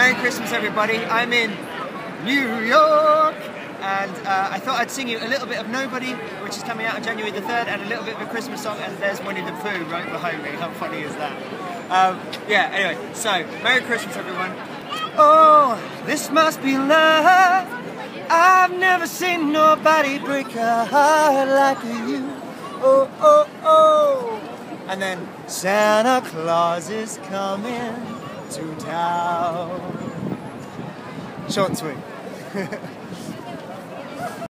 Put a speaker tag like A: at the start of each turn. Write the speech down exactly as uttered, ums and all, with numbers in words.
A: Merry Christmas, everybody. I'm in New York, and uh, I thought I'd sing you a little bit of Nobody, which is coming out on January the third, and a little bit of a Christmas song, and there's Winnie the Pooh right behind me. How funny is that? Um, yeah, anyway, so, Merry Christmas, everyone. Oh, this must be love. I've never seen nobody break a heart like you. Oh, oh, oh. And then Santa Claus is coming to town. Short and sweet.